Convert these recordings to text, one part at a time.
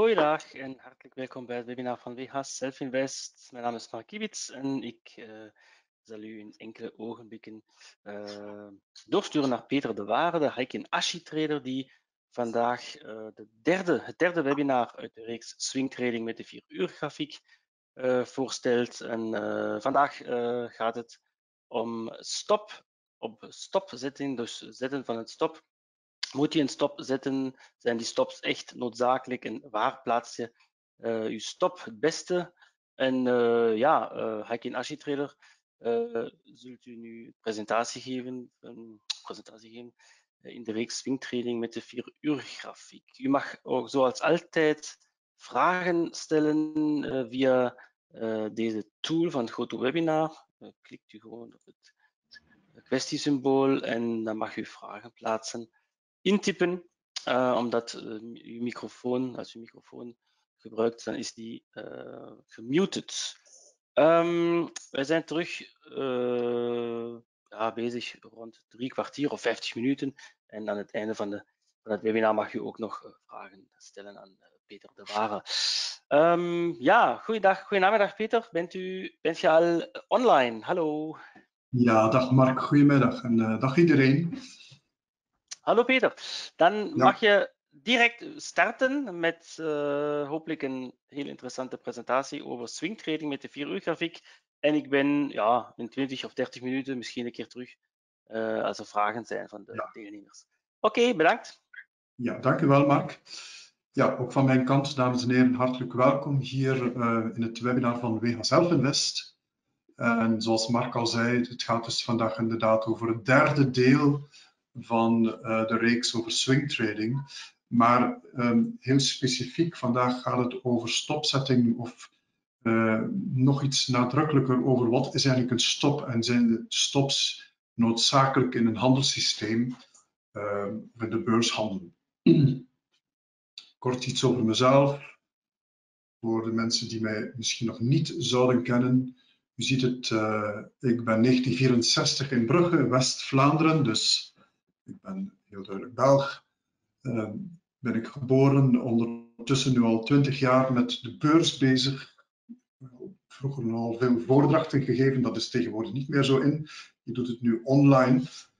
Goeiedag en hartelijk welkom bij het webinar van WH Selfinvest. Mijn naam is Mark Kiewits en ik zal u in enkele ogenblikken doorsturen naar Peter de Waare, de Heikin Ashi trader, die vandaag het derde webinar uit de reeks Swing Trading met de 4 uur grafiek voorstelt. En vandaag gaat het om stopzetting, dus zetten van het stop. Moet je een stop zetten? Zijn die stops echt noodzakelijk? En waar plaats je je stop het beste? En Heikin Ashi trader zult u nu een presentatie geven in de reeks Swing Trading met de 4 uur grafiek. U mag ook zoals altijd vragen stellen via deze tool van GoToWebinar. Klikt u gewoon op het kwestiesymbool en dan mag u vragen plaatsen. Intypen, omdat uw microfoon, als u microfoon gebruikt, dan is die gemuted. Wij zijn terug bezig rond 3 kwartier of 50 minuten. En aan het einde van het webinar mag u ook nog vragen stellen aan Peter de Waare. Goedenamiddag Peter. Bent je al online? Hallo. Ja, dag Mark, goedemiddag en dag iedereen. Hallo Peter, dan mag je direct starten met hopelijk een heel interessante presentatie over swing trading met de 4 uur grafiek. En ik ben in 20 of 30 minuten misschien een keer terug als er vragen zijn van de deelnemers. Oké, bedankt. Ja, dank u wel Mark. Ja, ook van mijn kant, dames en heren, hartelijk welkom hier in het webinar van WH Selfinvest. En zoals Mark al zei, het gaat dus vandaag inderdaad over het derde deel van de reeks over swing trading. Maar heel specifiek, vandaag gaat het over stopzetting of nog iets nadrukkelijker over wat is eigenlijk een stop en zijn de stops noodzakelijk in een handelssysteem met de beurshandel. Kort iets over mezelf, voor de mensen die mij misschien nog niet zouden kennen. U ziet het, ik ben 1964 in Brugge, West-Vlaanderen, dus ik ben heel duidelijk Belg. Ben ik geboren, ondertussen nu al 20 jaar met de beurs bezig. Vroeger al veel voordrachten gegeven, dat is tegenwoordig niet meer zo in. Je doet het nu online.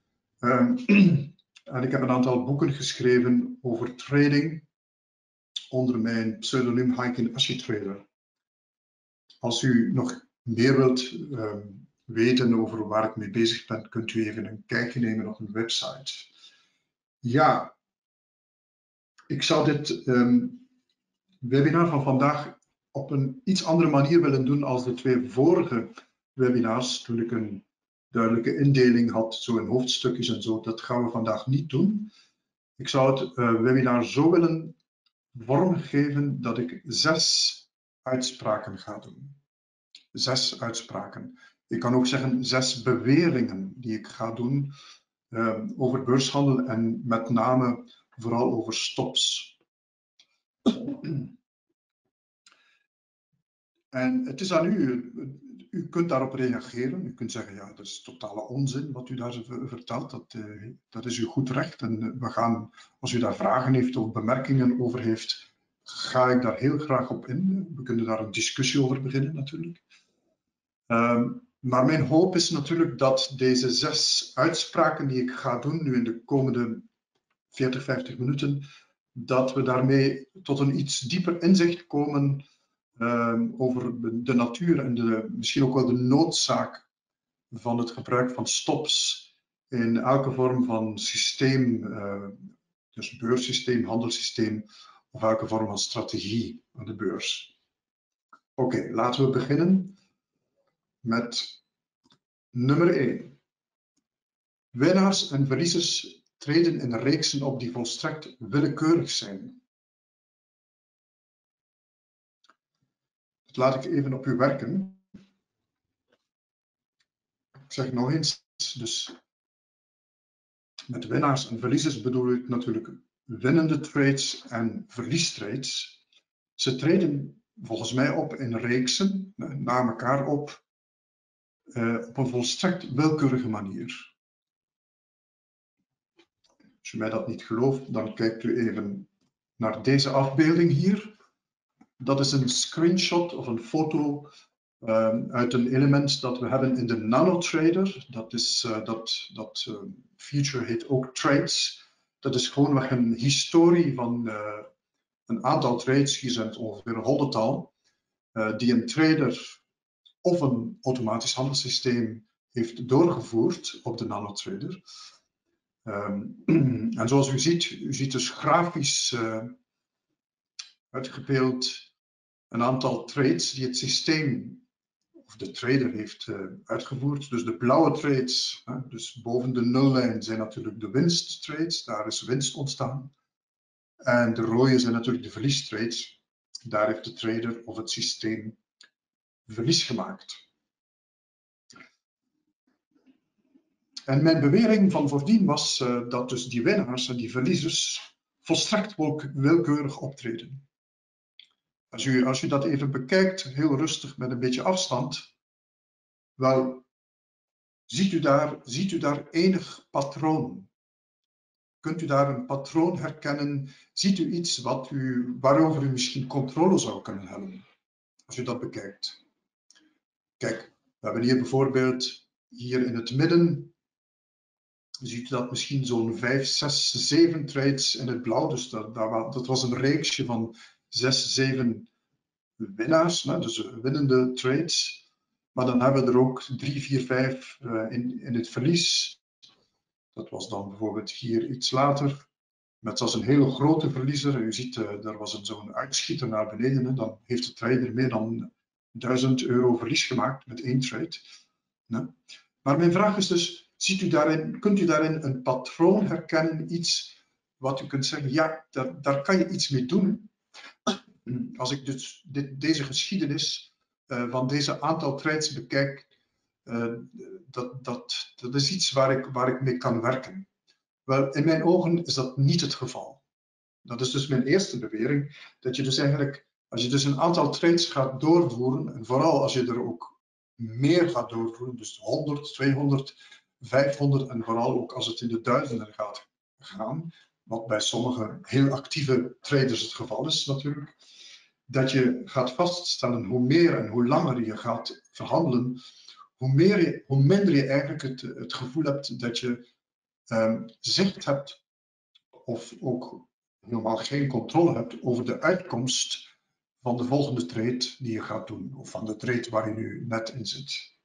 En ik heb een aantal boeken geschreven over trading onder mijn pseudoniem Heikin Ashi trader. Als u nog meer wilt weten over waar ik mee bezig ben, kunt u even een kijkje nemen op mijn website. Ja, ik zou dit webinar van vandaag op een iets andere manier willen doen als de 2 vorige webinars, toen ik een duidelijke indeling had, zo in hoofdstukjes en zo. Dat gaan we vandaag niet doen. Ik zou het webinar zo willen vormgeven dat ik 6 uitspraken ga doen. 6 uitspraken. Ik kan ook zeggen 6 beweringen die ik ga doen over beurshandel en met name vooral over stops. En het is aan u. U kunt daarop reageren. U kunt zeggen, ja, dat is totale onzin wat u daar vertelt. Dat is uw goed recht. En we gaan, als u daar vragen heeft of bemerkingen over heeft, ga ik daar heel graag op in. We kunnen daar een discussie over beginnen natuurlijk. Maar mijn hoop is natuurlijk dat deze 6 uitspraken die ik ga doen, nu in de komende 40, 50 minuten, dat we daarmee tot een iets dieper inzicht komen over de natuur en misschien ook wel de noodzaak van het gebruik van stops in elke vorm van systeem, dus beurssysteem, handelssysteem of elke vorm van strategie aan de beurs. Oké, laten we beginnen met nummer 1. Winnaars en verliezers treden in reeksen op die volstrekt willekeurig zijn. Dat laat ik even op u werken. Ik zeg nog eens, dus met winnaars en verliezers bedoel ik natuurlijk winnende trades en verliestrades. Ze treden volgens mij op in reeksen, na elkaar op een volstrekt willekeurige manier. Als u mij dat niet gelooft, dan kijkt u even naar deze afbeelding hier. dat is een screenshot of een foto uit een element dat we hebben in de NanoTrader. Dat feature heet ook Trades. Dat is gewoon een historie van een aantal trades, hier zijn het ongeveer een 100-tal, die een trader of een automatisch handelssysteem heeft doorgevoerd op de NanoTrader. En zoals u ziet dus grafisch uitgebeeld een aantal trades die het systeem of de trader heeft uitgevoerd. Dus de blauwe trades, dus boven de nullijn, zijn natuurlijk de winsttrades, daar is winst ontstaan. En de rode zijn natuurlijk de verliestrades, daar heeft de trader of het systeem verlies gemaakt. En mijn bewering van voordien was dat dus die winnaars en die verliezers volstrekt willekeurig optreden. Als u dat even bekijkt, heel rustig met een beetje afstand, wel, ziet u daar enig patroon? Kunt u daar een patroon herkennen? Ziet u iets waarover u misschien controle zou kunnen hebben, als u dat bekijkt? Kijk, we hebben hier bijvoorbeeld, hier in het midden, ziet u dat misschien zo'n 5, 6, 7 trades in het blauw. Dus dat was een reeksje van 6, 7 winnaars, dus winnende trades. Maar dan hebben we er ook 3, 4, 5 in het verlies. Dat was dan bijvoorbeeld hier iets later. Met zelfs een hele grote verliezer. U ziet, daar was zo'n uitschieter naar beneden. Dan heeft de trader meer dan €1000 verlies gemaakt met 1 trade. Maar mijn vraag is dus, kunt u daarin een patroon herkennen? Iets wat u kunt zeggen, ja, daar kan je iets mee doen. Als ik dus deze geschiedenis van deze aantal trades bekijk, dat is iets waar ik mee kan werken. Wel, in mijn ogen is dat niet het geval. Dat is dus mijn eerste bewering, dat je dus eigenlijk, als je dus een aantal trades gaat doorvoeren, en vooral als je er ook meer gaat doorvoeren, dus 100, 200, 500 en vooral ook als het in de duizenden gaat gaan, wat bij sommige heel actieve traders het geval is natuurlijk, dat je gaat vaststellen hoe meer en hoe langer je gaat verhandelen, hoe minder je eigenlijk het gevoel hebt dat je zicht hebt of ook helemaal geen controle hebt over de uitkomst van de volgende trade die je gaat doen, of van de trade waar je nu net in zit.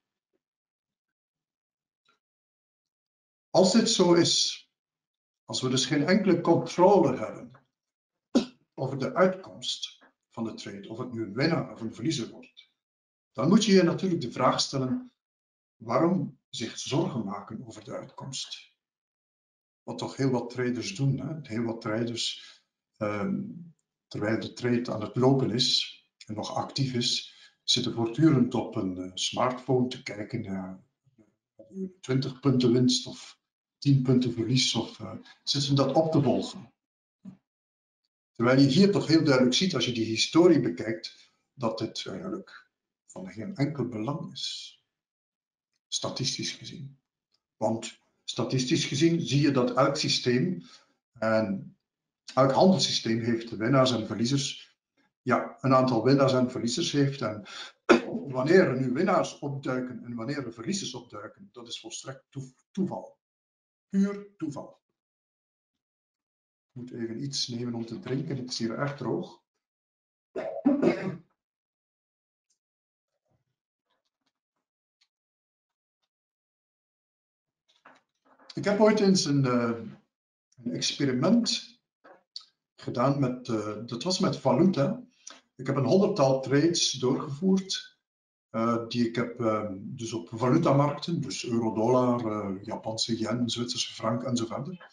Als dit zo is, als we dus geen enkele controle hebben over de uitkomst van de trade, of het nu een winnaar of een verliezer wordt, dan moet je je natuurlijk de vraag stellen, waarom zich zorgen maken over de uitkomst? Wat toch heel wat traders doen. Hè? Heel wat traders, terwijl de trade aan het lopen is en nog actief is, zitten voortdurend op een smartphone te kijken naar 20 punten winst of 10 punten verlies, of zitten dat op te volgen. Terwijl je hier toch heel duidelijk ziet, als je die historie bekijkt, dat dit eigenlijk van geen enkel belang is. Statistisch gezien. Want statistisch gezien zie je dat elk systeem en elk handelssysteem heeft winnaars en verliezers. Ja, een aantal winnaars en verliezers heeft. En wanneer er nu winnaars opduiken en wanneer er verliezers opduiken, dat is volstrekt toeval. Puur toeval. Ik moet even iets nemen om te drinken. Het is hier erg droog. Ik heb ooit eens een experiment gedaan met, dat was met valuta. Ik heb een 100-tal trades doorgevoerd, die ik heb dus op valutamarkten, dus euro, dollar, Japanse yen, Zwitserse frank en zo verder.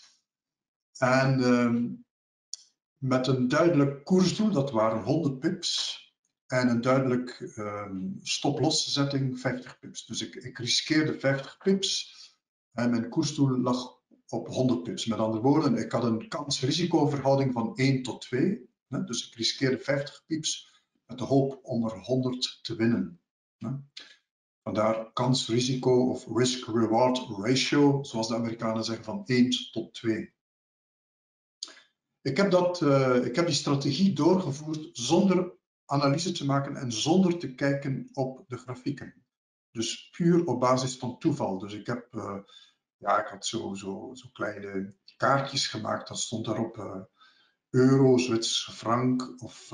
En met een duidelijk koersdoel, dat waren 100 pips, en een duidelijk stop-loss-zetting 50 pips. Dus ik riskeerde 50 pips en mijn koersdoel lag op 100 pips. Met andere woorden, ik had een kans-risicoverhouding van 1 tot 2. Dus ik riskeerde 50 pips met de hoop om er 100 te winnen. Vandaar kans-risico of risk-reward ratio, zoals de Amerikanen zeggen, van 1 tot 2. Ik heb die strategie doorgevoerd zonder analyse te maken en zonder te kijken op de grafieken. Dus puur op basis van toeval. Dus ik heb, ik had zo kleine kaartjes gemaakt. Dat stond daarop euro, Zwitserse frank of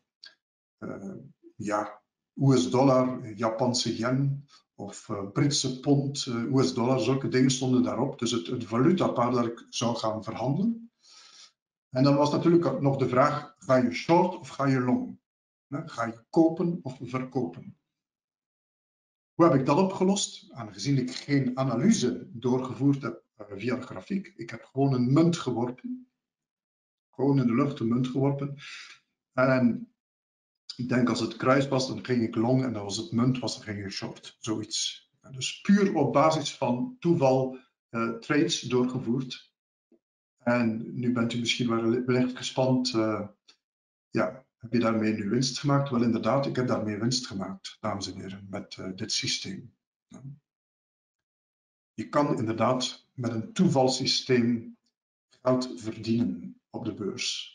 US-dollar, Japanse yen of Britse pond, US-dollar. Zulke dingen stonden daarop. Dus het valutapaar dat ik zou gaan verhandelen. En dan was natuurlijk nog de vraag, ga je short of ga je long? Ga je kopen of verkopen? Hoe heb ik dat opgelost? Aangezien ik geen analyse doorgevoerd heb via de grafiek. Ik heb gewoon een munt geworpen. Gewoon in de lucht een munt geworpen. En ik denk als het kruis was, dan ging ik long. En als het munt was, dan ging ik short. Zoiets. Dus puur op basis van toeval trades doorgevoerd. En nu bent u misschien wellicht gespannen. Heb je daarmee nu winst gemaakt? Wel inderdaad, ik heb daarmee winst gemaakt, dames en heren, met dit systeem. Je kan inderdaad met een toevalsysteem geld verdienen op de beurs.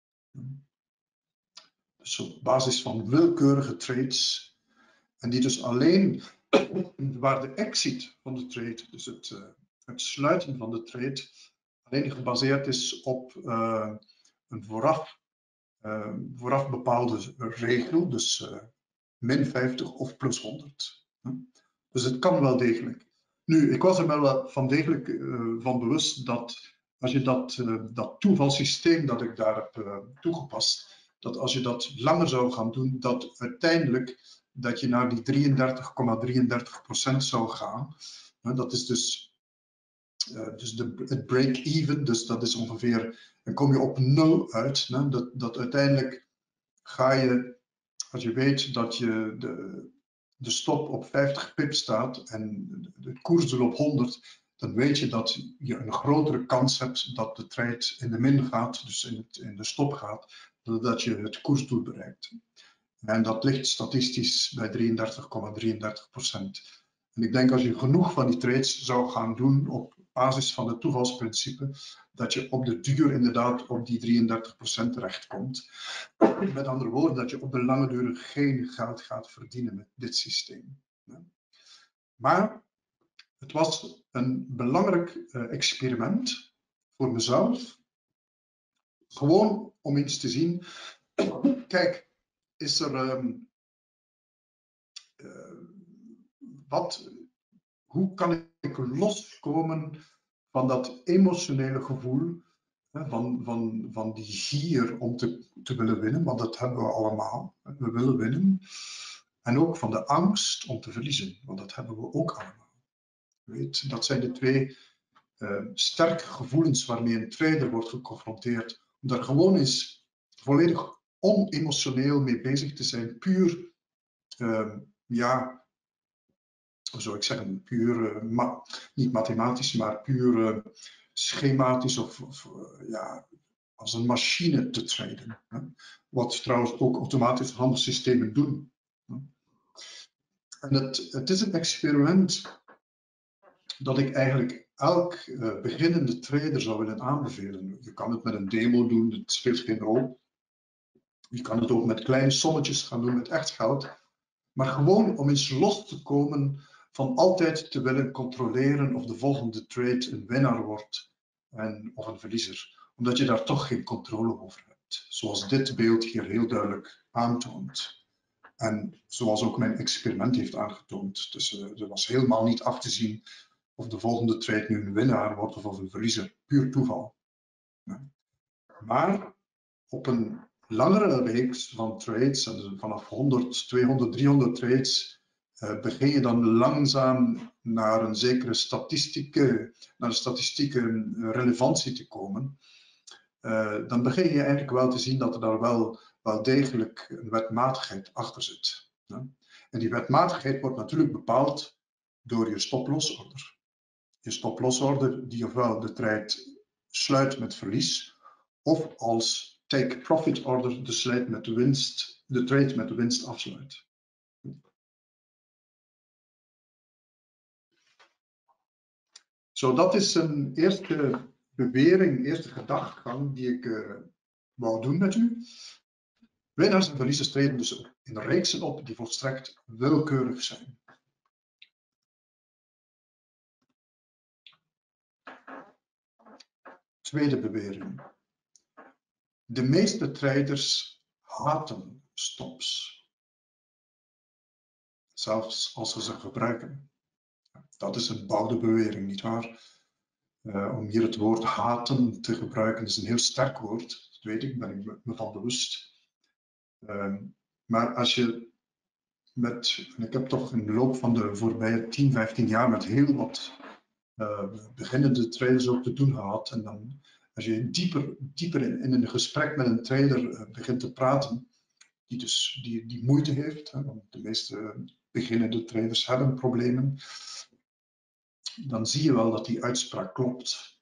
Dus op basis van willekeurige trades, en die dus alleen waar de exit van de trade, dus het sluiten van de trade, alleen gebaseerd is op een vooraf bepaalde regel, dus min 50 of plus 100. Dus het kan wel degelijk. Nu, ik was er wel van degelijk van bewust dat als je dat toevalsysteem dat ik daar heb toegepast, dat als je dat langer zou gaan doen, dat uiteindelijk dat je naar die 33,33% zou gaan. Dat is dus het break-even, dus dat is ongeveer, dan kom je op 0 uit. Dat uiteindelijk ga je, als je weet dat je de stop op 50 pip staat en de koersdoel op 100, dan weet je dat je een grotere kans hebt dat de trade in de min gaat, dus in de stop gaat, dat je het koersdoel bereikt. En dat ligt statistisch bij 33,33%. En ik denk als je genoeg van die trades zou gaan doen op basis van het toevalsprincipe, dat je op de duur inderdaad op die 33% terechtkomt. Met andere woorden, dat je op de lange duur geen geld gaat verdienen met dit systeem. Maar het was een belangrijk experiment voor mezelf. Gewoon om eens te zien, kijk, is er hoe kan ik loskomen van dat emotionele gevoel, van die gier om te willen winnen, want dat hebben we allemaal. We willen winnen. En ook van de angst om te verliezen, want dat hebben we ook allemaal. Weet, dat zijn de twee sterke gevoelens waarmee een trader wordt geconfronteerd. Om daar gewoon eens volledig onemotioneel mee bezig te zijn, puur hoe zou ik zeggen, puur, niet mathematisch, maar puur schematisch of als een machine te traden. Wat trouwens ook automatische handelssystemen doen. En het is een experiment dat ik eigenlijk elk beginnende trader zou willen aanbevelen. Je kan het met een demo doen, het speelt geen rol. Je kan het ook met kleine sommetjes gaan doen, met echt geld. Maar gewoon om eens los te komen van altijd te willen controleren of de volgende trade een winnaar wordt of een verliezer. Omdat je daar toch geen controle over hebt. Zoals dit beeld hier heel duidelijk aantoont. En zoals ook mijn experiment heeft aangetoond. Dus er was helemaal niet af te zien of de volgende trade nu een winnaar wordt of een verliezer. Puur toeval. Maar op een langere reeks van trades, en vanaf 100, 200, 300 trades, begin je dan langzaam naar een zekere statistieke relevantie te komen. Dan begin je eigenlijk wel te zien dat er daar wel degelijk een wetmatigheid achter zit. En die wetmatigheid wordt natuurlijk bepaald door je stop-loss-order. Je stop-loss-order die ofwel de trade sluit met verlies, of als take-profit order de trade met de winst afsluit. Zo, dat is een eerste bewering, eerste gedachtegang die ik wou doen met u. Winnaars en verliezers treden dus in reeksen op die volstrekt willekeurig zijn. Tweede bewering. De meeste traders haten stops. Zelfs als ze ze gebruiken. Dat is een bouwde bewering, nietwaar? Om hier het woord haten te gebruiken is een heel sterk woord. Dat weet ik, ben ik me van bewust. Maar als je en ik heb toch in de loop van de voorbije 10, 15 jaar met heel wat beginnende traders ook te doen gehad. En dan, als je dieper in een gesprek met een trader begint te praten, die moeite heeft, hè, want de meeste beginnende traders hebben problemen, dan zie je wel dat die uitspraak klopt.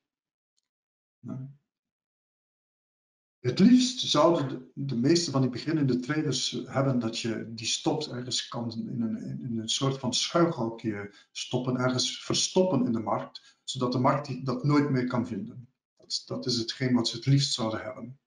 Het liefst zouden de meeste van die beginnende traders hebben dat je die stops ergens kan in een soort van schuilgalkje stoppen, ergens verstoppen in de markt, zodat de markt dat nooit meer kan vinden. Dat is hetgeen wat ze het liefst zouden hebben.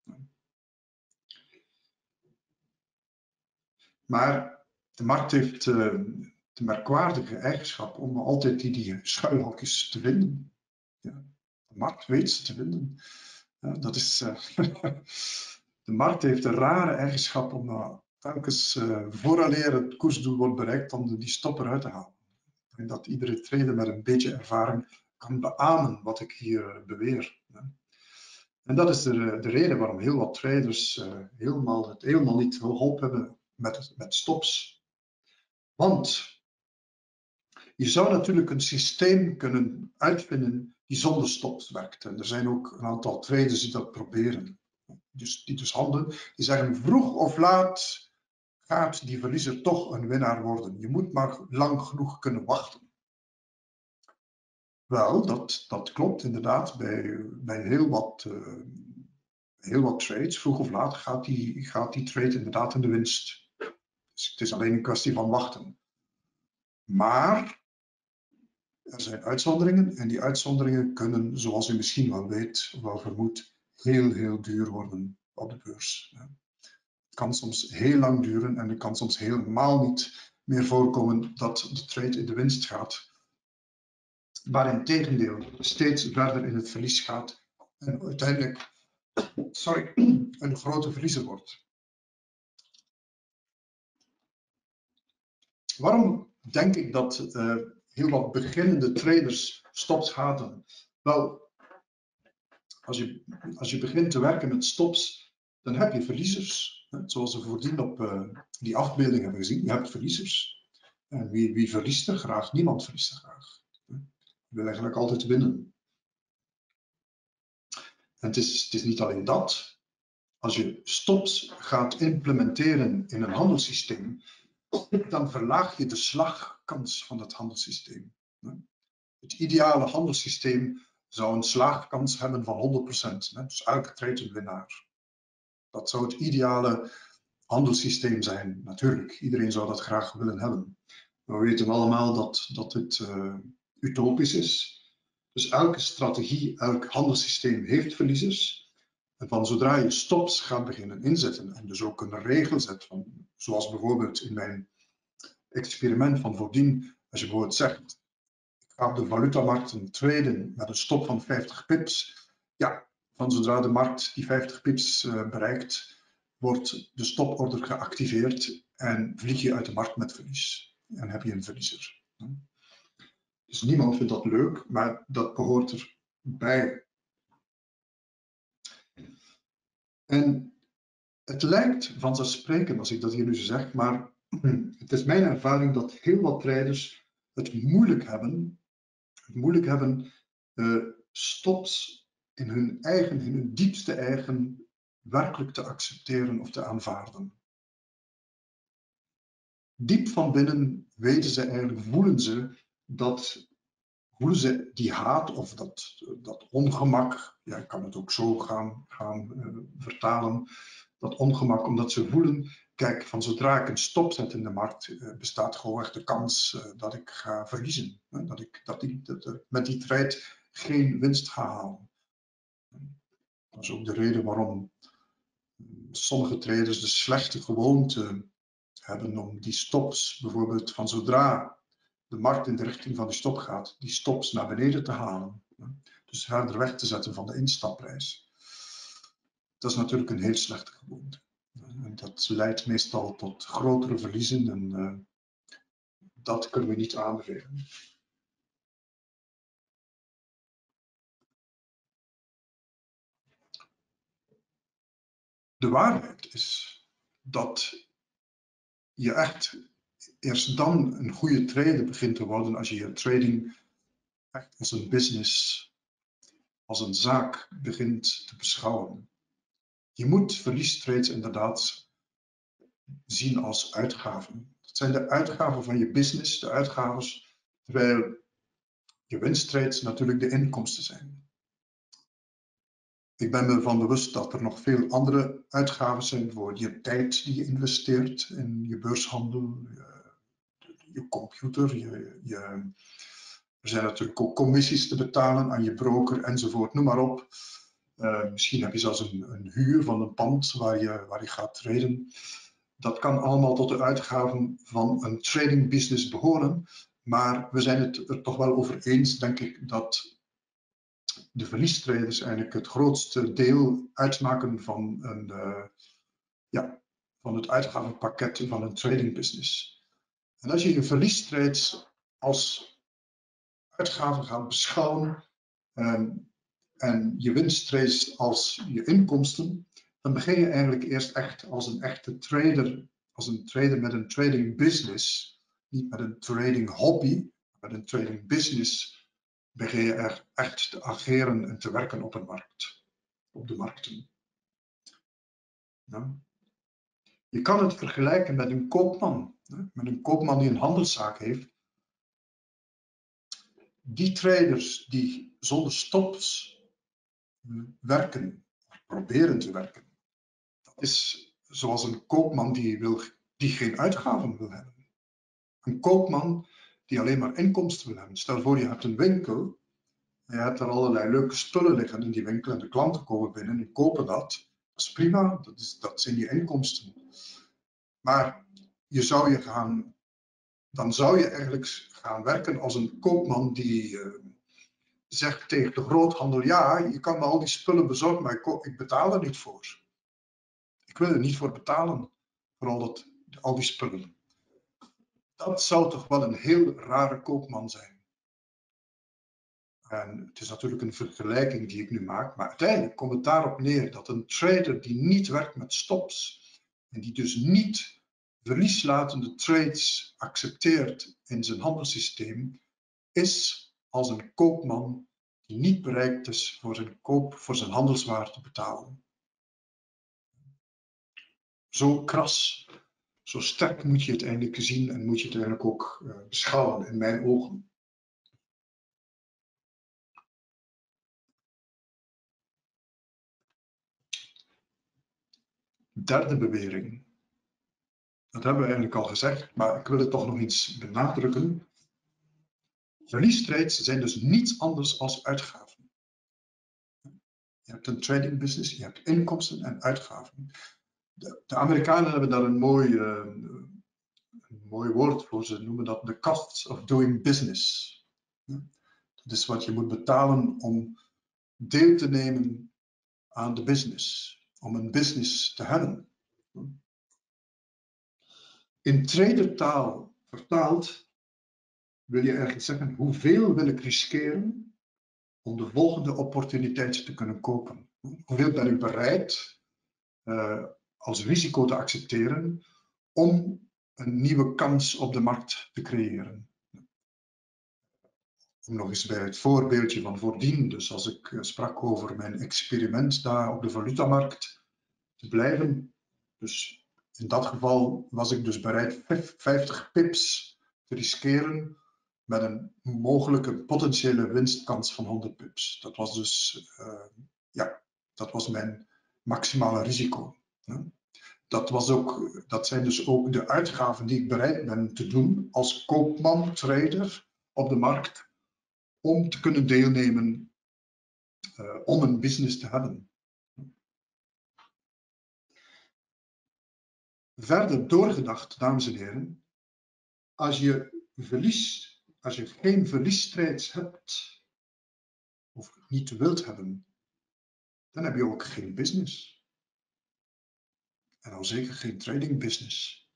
Maar de markt heeft de merkwaardige eigenschap om altijd die schuilhokjes te vinden. Ja, de markt weet ze te vinden. Dat is, de markt heeft een rare eigenschap om telkens vooraleer het koersdoel wordt bereikt, om die stop eruit te halen. En dat iedere trader met een beetje ervaring kan beamen wat ik hier beweer. En dat is de reden waarom heel wat traders helemaal niet geholpen hebben met stops. Want je zou natuurlijk een systeem kunnen uitvinden die zonder stops werkt. En er zijn ook een aantal traders die dat proberen. Die dus handelen, die zeggen vroeg of laat gaat die verliezer toch een winnaar worden. Je moet maar lang genoeg kunnen wachten. Wel, dat klopt inderdaad bij heel wat trades. Vroeg of laat gaat die trade inderdaad in de winst. Dus het is alleen een kwestie van wachten. Maar er zijn uitzonderingen en die uitzonderingen kunnen, zoals u misschien wel weet of wel vermoedt, heel duur worden op de beurs. Het kan soms heel lang duren en het kan soms helemaal niet meer voorkomen dat de trade in de winst gaat. Maar in tegendeel steeds verder in het verlies gaat en uiteindelijk een grote verliezer wordt. Waarom denk ik dat heel wat beginnende traders stops haten? Wel, als je begint te werken met stops, dan heb je verliezers. Zoals we voordien op die afbeelding hebben gezien, je hebt verliezers. En wie verliest er graag? Niemand verliest er graag. Je wil eigenlijk altijd winnen. En het is niet alleen dat. Als je stops gaat implementeren in een handelssysteem, dan verlaag je de slagkans van het handelssysteem. Het ideale handelssysteem zou een slaagkans hebben van 100%. Dus elke trade een winnaar. Dat zou het ideale handelssysteem zijn. Natuurlijk, iedereen zou dat graag willen hebben. Maar we weten allemaal dat het utopisch is. Dus elke strategie, elk handelssysteem heeft verliezers. En van zodra je stops gaat beginnen inzetten en dus ook een regel zet, zoals bijvoorbeeld in mijn experiment van voordien, als je bijvoorbeeld zegt, ik ga op de valutamarkt traden met een stop van 50 pips, ja, van zodra de markt die 50 pips bereikt, wordt de stoporder geactiveerd en vlieg je uit de markt met verlies. En heb je een verliezer. Dus niemand vindt dat leuk, maar dat behoort erbij. En het lijkt vanzelfsprekend als ik dat hier nu zeg, maar het is mijn ervaring dat heel wat traders het moeilijk hebben stops in hun diepste eigen werkelijk te accepteren of te aanvaarden. Diep van binnen weten ze eigenlijk, voelen ze die haat of dat ongemak, ja, ik kan het ook zo gaan vertalen, dat ongemak, omdat ze voelen, kijk, van zodra ik een stop zet in de markt, bestaat gewoon echt de kans dat ik ga verliezen. Dat ik met die trade geen winst ga halen. Dat is ook de reden waarom sommige traders de slechte gewoonte hebben om die stops, bijvoorbeeld van zodra de markt in de richting van die stop gaat, die stops naar beneden te halen. Dus harder weg te zetten van de instapprijs. Dat is natuurlijk een heel slechte gewoonte. En dat leidt meestal tot grotere verliezen en dat kunnen we niet aanbevelen. De waarheid is dat je echt eerst dan een goede trader begint te worden als je je trading echt als een business, als een zaak begint te beschouwen. Je moet verliestrades inderdaad zien als uitgaven. Dat zijn de uitgaven van je business, de uitgaven, terwijl je winsttrades natuurlijk de inkomsten zijn. Ik ben me ervan bewust dat er nog veel andere uitgaven zijn voor je tijd die je investeert in je beurshandel, je computer, er zijn natuurlijk ook commissies te betalen aan je broker enzovoort, noem maar op. Misschien heb je zelfs een huur van een pand waar je gaat traden. Dat kan allemaal tot de uitgaven van een trading business behoren, maar we zijn het er toch wel over eens, denk ik, dat de verliestraders eigenlijk het grootste deel uitmaken van van het uitgavenpakket van een trading business. En als je je verliestrades als uitgaven gaat beschouwen en je winsttrades als je inkomsten, dan begin je eigenlijk eerst echt als een echte trader, als een trader met een trading business, niet met een trading hobby, met een trading business, begin je er echt te ageren en te werken op een markt, op de markten. Ja. Je kan het vergelijken met een koopman, met een koopman die een handelszaak heeft. Die traders die zonder stops werken, of proberen te werken, dat is zoals een koopman die geen uitgaven wil hebben. Een koopman die alleen maar inkomsten wil hebben. Stel voor je hebt een winkel, en je hebt er allerlei leuke spullen liggen in die winkel en de klanten komen binnen en kopen dat. Dat is prima, dat zijn je inkomsten. Maar dan zou je eigenlijk gaan werken als een koopman die zegt tegen de groothandel, ja, je kan me al die spullen bezorgen, maar ik betaal er niet voor. Ik wil er niet voor betalen, voor al die spullen. Dat zou toch wel een heel rare koopman zijn. En het is natuurlijk een vergelijking die ik nu maak, maar uiteindelijk komt het daarop neer dat een trader die niet werkt met stops en die dus niet verlieslatende trades accepteert in zijn handelssysteem, is als een koopman die niet bereid is voor zijn handelswaar te betalen. Zo kras, zo sterk moet je het eigenlijk zien en moet je het eigenlijk ook beschouwen in mijn ogen. Derde bewering. Dat hebben we eigenlijk al gezegd, maar ik wil het toch nog eens benadrukken. Verliestrades zijn dus niets anders als uitgaven. Je hebt een trading business, je hebt inkomsten en uitgaven. De Amerikanen hebben daar een mooi woord voor, ze noemen dat de costs of doing business. Dat is wat je moet betalen om deel te nemen aan de business, om een business te hebben. In tradertaal vertaald wil je eigenlijk zeggen, hoeveel wil ik riskeren om de volgende opportuniteit te kunnen kopen? Hoeveel ben ik bereid als risico te accepteren om een nieuwe kans op de markt te creëren? Om nog eens bij het voorbeeldje van voordien, dus als ik sprak over mijn experiment daar op de valutamarkt te blijven, dus in dat geval was ik dus bereid 50 pips te riskeren met een mogelijke potentiële winstkans van 100 pips. Dat was dus, dat was mijn maximale risico. Dat zijn dus ook de uitgaven die ik bereid ben te doen als koopman, trader op de markt, om te kunnen deelnemen, om een business te hebben. verder doorgedacht, dames en heren. Als je geen verliestrades hebt, of niet wilt hebben, dan heb je ook geen business. En al zeker geen trading business.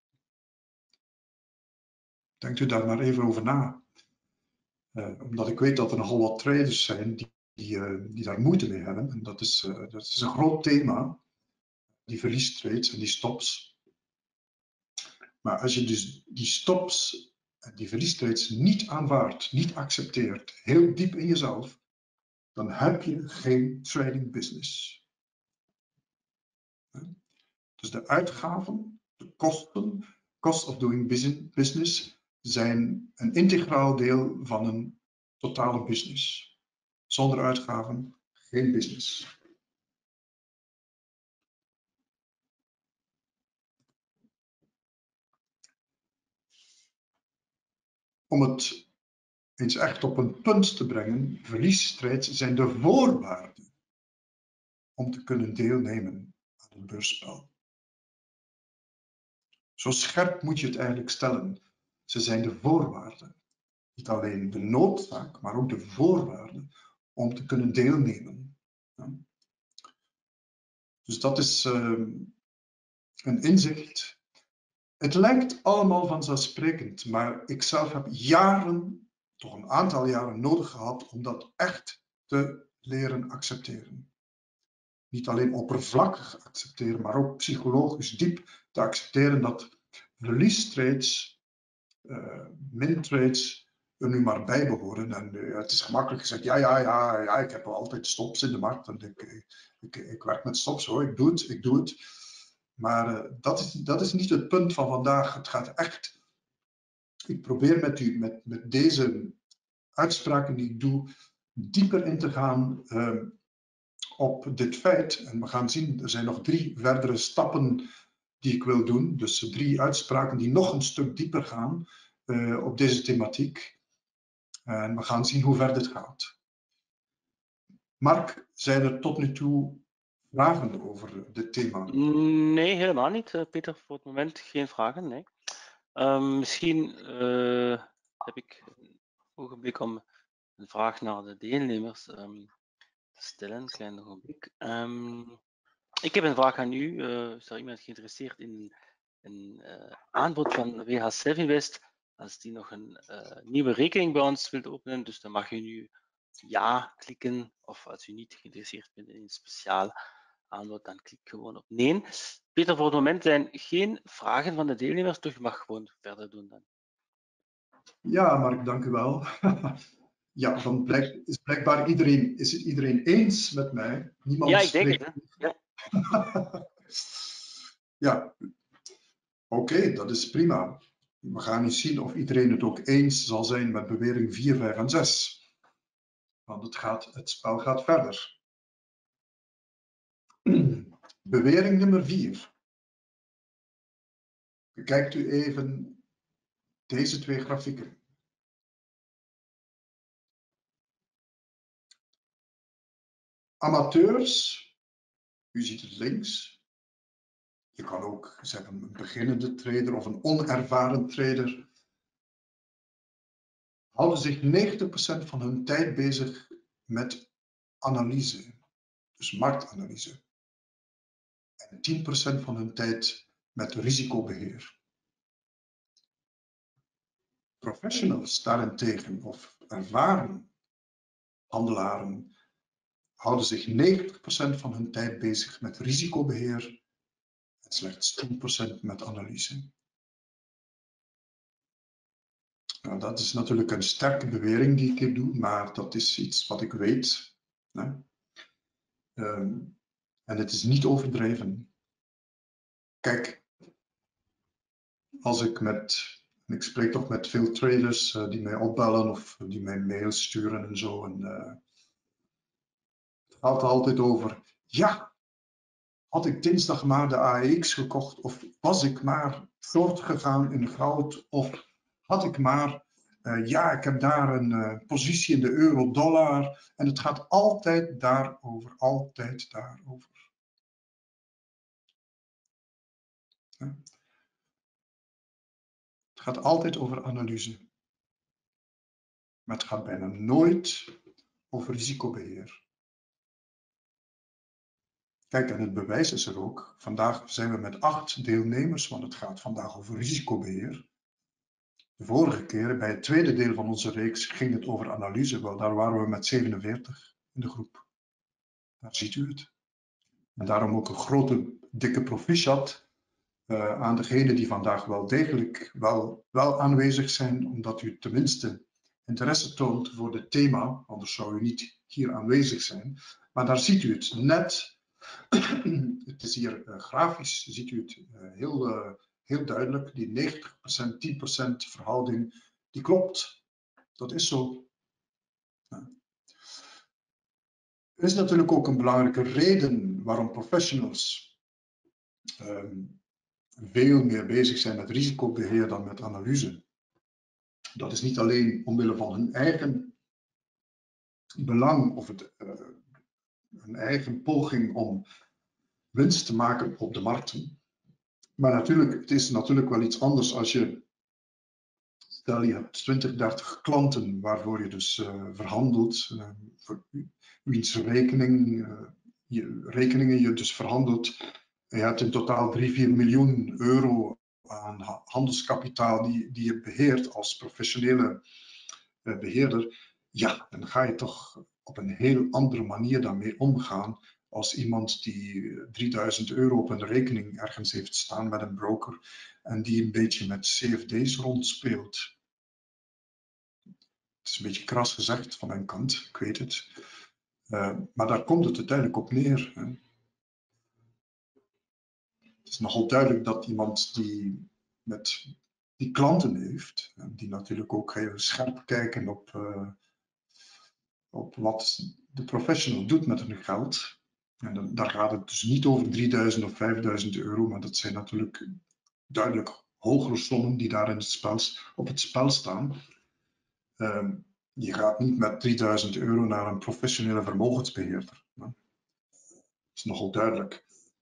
Denkt u daar maar even over na. Omdat ik weet dat er nogal wat traders zijn die daar moeite mee hebben. En dat is een groot thema. Die verliestrades en die stops. Maar als je dus die stops en die verliestrades niet aanvaardt, niet accepteert, heel diep in jezelf, dan heb je geen trading business. Dus de uitgaven, de kosten, cost of doing business, zijn een integraal deel van een totale business. Zonder uitgaven geen business. Om het eens echt op een punt te brengen, verliestrades zijn de voorwaarden om te kunnen deelnemen aan het beursspel. Zo scherp moet je het eigenlijk stellen. Ze zijn de voorwaarden. Niet alleen de noodzaak, maar ook de voorwaarden om te kunnen deelnemen. Ja. Dus dat is een inzicht. Het lijkt allemaal vanzelfsprekend, maar ik zelf heb jaren, toch een aantal jaren nodig gehad om dat echt te leren accepteren. Niet alleen oppervlakkig accepteren, maar ook psychologisch diep te accepteren dat verliestrades, mintrades er nu maar bij behoren. En het is gemakkelijk gezegd, ja, ik heb altijd stops in de markt. En ik werk met stops hoor, ik doe het. Maar dat is niet het punt van vandaag. Het gaat echt, ik probeer met u, met deze uitspraken die ik doe, dieper in te gaan op dit feit. En we gaan zien, er zijn nog 3 verdere stappen die ik wil doen. Dus 3 uitspraken die nog een stuk dieper gaan op deze thematiek. En we gaan zien hoe ver dit gaat. Mark, zijn er tot nu toe vragen over dit thema? Nee, helemaal niet, Peter. Voor het moment geen vragen, nee. Misschien heb ik een ogenblik om een vraag naar de deelnemers te stellen. Een klein ogenblik. Ik heb een vraag aan u. Is er iemand geïnteresseerd in een aanbod van WH Selfinvest? Als die nog een nieuwe rekening bij ons wilt openen, dus dan mag u nu ja klikken. Of als u niet geïnteresseerd bent in een speciaal aanbod, dan klik gewoon op nee. Peter, voor het moment zijn geen vragen van de deelnemers, dus je mag gewoon verder doen dan. Ja, Mark, dank u wel. Ja, dan is blijkbaar iedereen eens met mij. Niemand Ja, ik denk spreekt. het. Hè? Ja. Ja, oké, dat is prima. We gaan eens zien of iedereen het ook eens zal zijn met bewering 4, 5 en 6. Want het spel gaat verder. Bewering nummer 4. Bekijkt u even deze 2 grafieken. Amateurs, u ziet het links. Je kan ook zeggen een beginnende trader of een onervaren trader. Houden zich 90% van hun tijd bezig met analyse, dus marktanalyse. En 10% van hun tijd met risicobeheer. Professionals daarentegen, of ervaren handelaren, houden zich 90% van hun tijd bezig met risicobeheer en slechts 10% met analyse. Nou, dat is natuurlijk een sterke bewering die ik hier doe, maar dat is iets wat ik weet. Hè? En het is niet overdreven. Kijk, als ik spreek toch met veel traders die mij opbellen of die mij mails sturen en zo. En, het gaat altijd over, ja, had ik dinsdag maar de AEX gekocht of was ik maar short gegaan in goud of had ik maar, ik heb daar een positie in de euro-dollar en het gaat altijd daarover, altijd daarover. Het gaat altijd over analyse. Maar het gaat bijna nooit over risicobeheer. Kijk, en het bewijs is er ook. Vandaag zijn we met 8 deelnemers, want het gaat vandaag over risicobeheer. De vorige keer, bij het tweede deel van onze reeks, ging het over analyse. Wel, daar waren we met 47 in de groep. Daar ziet u het. En daarom ook een grote, dikke proficiat aan degenen die vandaag wel degelijk wel aanwezig zijn, omdat u tenminste interesse toont voor dit thema, anders zou u niet hier aanwezig zijn. Maar daar ziet u het net. Het is hier grafisch, ziet u het heel duidelijk. Die 90%, 10% verhouding, die klopt. Dat is zo. Ja. Er is natuurlijk ook een belangrijke reden waarom professionals veel meer bezig zijn met risicobeheer dan met analyse. Dat is niet alleen omwille van hun eigen belang of hun eigen poging om winst te maken op de markten. Maar natuurlijk, het is natuurlijk wel iets anders als je, stel je hebt 20, 30 klanten waarvoor je dus verhandelt, voor wiens rekeningen je dus verhandelt. En je hebt in totaal 3-4 miljoen euro aan handelskapitaal die je beheert als professionele beheerder. Ja, dan ga je toch op een heel andere manier daarmee omgaan als iemand die 3000 euro op een rekening ergens heeft staan met een broker en die een beetje met CFD's rondspeelt. Het is een beetje kras gezegd van mijn kant, ik weet het. Maar daar komt het uiteindelijk op neer. Hè. Het is nogal duidelijk dat iemand die klanten heeft, die natuurlijk ook heel scherp kijken op wat de professional doet met hun geld. En daar gaat het dus niet over 3000 of 5000 euro, maar dat zijn natuurlijk duidelijk hogere sommen die daar op het spel staan. Je gaat niet met 3000 euro naar een professionele vermogensbeheerder. Dat is nogal duidelijk.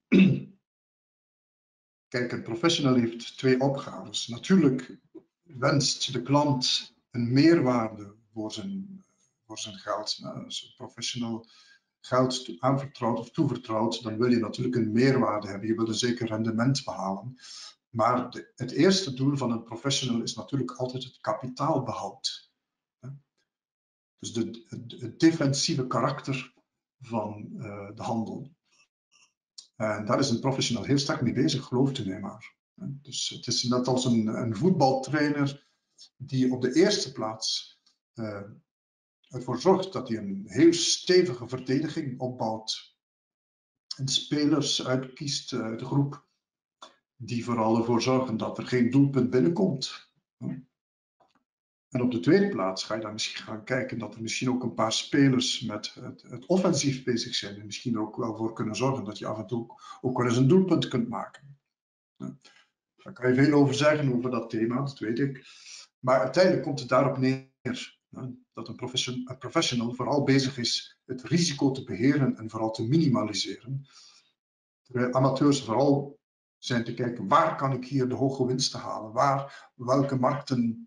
Kijk, een professional heeft 2 opgaves. Natuurlijk wenst de klant een meerwaarde voor zijn geld. Als een professional geld aanvertrouwt of toevertrouwt, dan wil je natuurlijk een meerwaarde hebben. Je wil een zeker rendement behalen. Maar het eerste doel van een professional is natuurlijk altijd het kapitaalbehoud. Dus het defensieve karakter van de handel. En daar is een professional heel sterk mee bezig, gelooft u mij maar. Dus het is net als een voetbaltrainer die op de eerste plaats ervoor zorgt dat hij een heel stevige verdediging opbouwt. En spelers uitkiest uit de groep die vooral ervoor zorgen dat er geen doelpunt binnenkomt. En op de tweede plaats ga je dan misschien gaan kijken dat er misschien ook een paar spelers met het offensief bezig zijn. En misschien er ook wel voor kunnen zorgen dat je af en toe ook wel eens een doelpunt kunt maken. Daar kan je veel over zeggen, over dat thema, dat weet ik. Maar uiteindelijk komt het daarop neer dat een professional vooral bezig is het risico te beheren en vooral te minimaliseren. Terwijl amateurs vooral zijn te kijken, waar kan ik hier de hoge winsten halen? Welke markten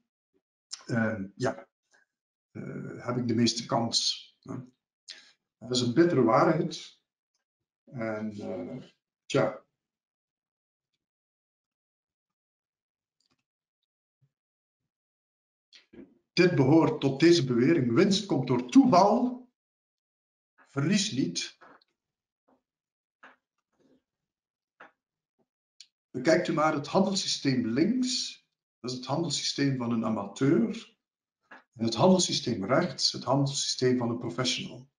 heb ik de meeste kans? Dat is een bittere waarheid. En tja. Dit behoort tot deze bewering. Winst komt door toeval. Verlies niet. Bekijkt u maar het handelssysteem links. Dat is het handelssysteem van een amateur. En het handelssysteem rechts, het handelssysteem van een professional.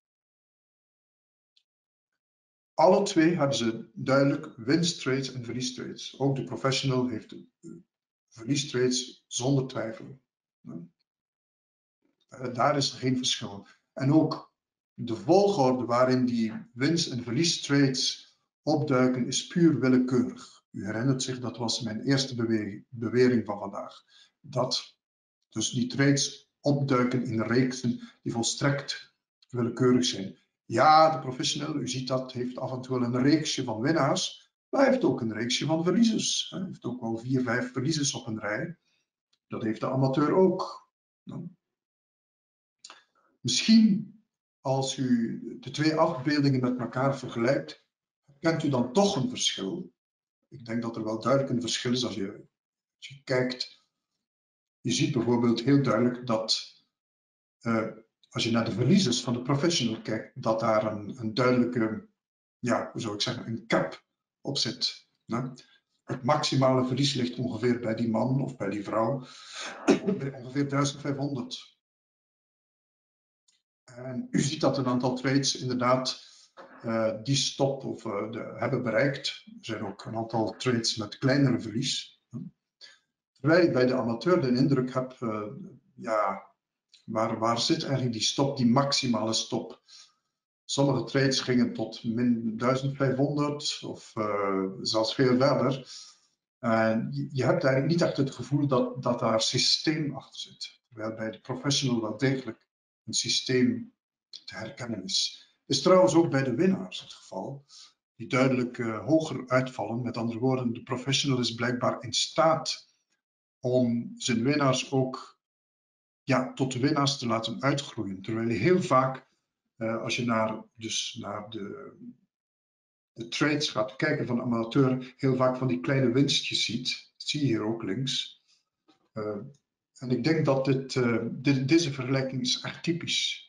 Alle twee hebben ze duidelijk winsttrades en verliestrades. Ook de professional heeft verliestrades zonder twijfel. Daar is er geen verschil. En ook de volgorde waarin die winst- en verliestrades opduiken is puur willekeurig. U herinnert zich, dat was mijn eerste bewering van vandaag. Dat dus die trades opduiken in reeksen die volstrekt willekeurig zijn. Ja, de professional, u ziet dat, heeft af en toe wel een reeksje van winnaars, Maar hij heeft ook een reeksje van verliezers. Hij heeft ook wel 4, 5 verliezers op een rij. Dat heeft de amateur ook. Misschien als u de twee afbeeldingen met elkaar vergelijkt, kent u dan toch een verschil. Ik denk dat er wel duidelijk een verschil is als je kijkt. Je ziet bijvoorbeeld heel duidelijk dat als je naar de verliezers van de professional kijkt, dat daar een duidelijke, ja, hoe zou ik zeggen, een cap op zit. Het maximale verlies ligt ongeveer bij die man of bij die vrouw bij ongeveer 1500. En u ziet dat een aantal trades inderdaad die stop of, hebben bereikt. Er zijn ook een aantal trades met kleinere verlies. Terwijl ik bij de amateur de indruk heb, ja, waar zit eigenlijk die stop, die maximale stop? Sommige trades gingen tot min 1500 of zelfs veel verder. En je hebt eigenlijk niet echt het gevoel dat daar systeem achter zit. Terwijl bij de professional wel degelijk een systeem te herkennen is. Is trouwens ook bij de winnaars het geval, die duidelijk hoger uitvallen. Met andere woorden, de professional is blijkbaar in staat om zijn winnaars ook tot de winnaars te laten uitgroeien. Terwijl je heel vaak, als je naar de trades gaat kijken van amateur, heel vaak van die kleine winstjes ziet. Dat zie je hier ook links. En ik denk dat deze vergelijking is echt typisch.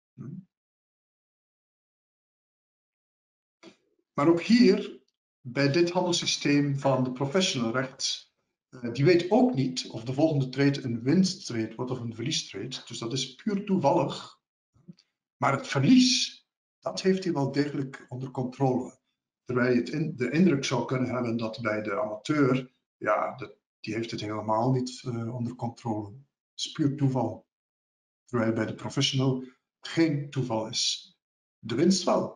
Maar ook hier, bij dit handelssysteem van de professional rechts, die weet ook niet of de volgende trade een winsttrade wordt of een verliestrade. Dus dat is puur toevallig. Maar het verlies, dat heeft hij wel degelijk onder controle. Terwijl je de indruk zou kunnen hebben dat bij de amateur, ja, die heeft het helemaal niet onder controle. Het is puur toeval. Terwijl bij de professional geen toeval is. De winst wel.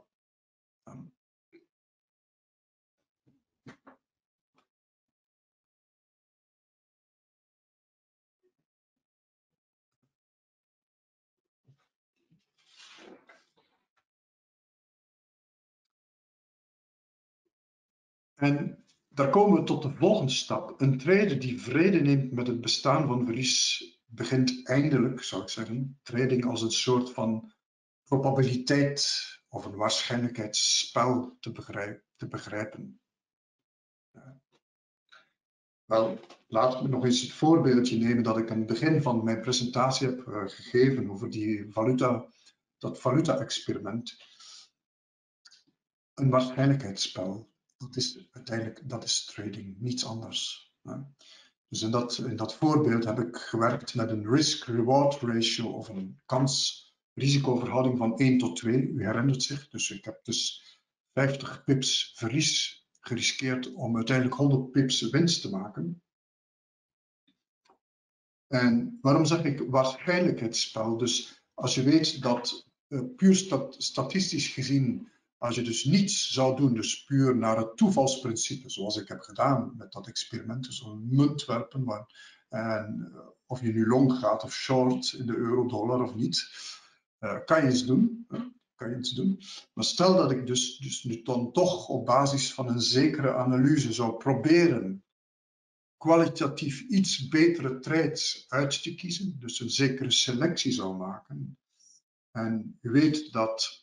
En daar komen we tot de volgende stap. Een trader die vrede neemt met het bestaan van verlies begint eindelijk, zou ik zeggen, trading als een soort van probabiliteit of een waarschijnlijkheidsspel te begrijpen. Wel, laat me nog eens het voorbeeldje nemen dat ik aan het begin van mijn presentatie heb gegeven over dat valuta-experiment. Een waarschijnlijkheidsspel. Dat is trading, niets anders. Dus in dat voorbeeld heb ik gewerkt met een risk-reward ratio of een kans-risicoverhouding van 1 tot 2. U herinnert zich, dus ik heb dus 50 pips verlies geriskeerd om uiteindelijk 100 pips winst te maken. En waarom zeg ik waarschijnlijkheidsspel? Dus als je weet dat puur statistisch gezien, als je dus niets zou doen, dus puur naar het toevalsprincipe, zoals ik heb gedaan met dat experiment, dus een munt werpen, en of je nu long gaat of short in de euro-dollar of niet, kan je iets doen. Maar stel dat ik dus nu dan toch op basis van een zekere analyse zou proberen kwalitatief iets betere trades uit te kiezen, dus een zekere selectie zou maken. En u weet dat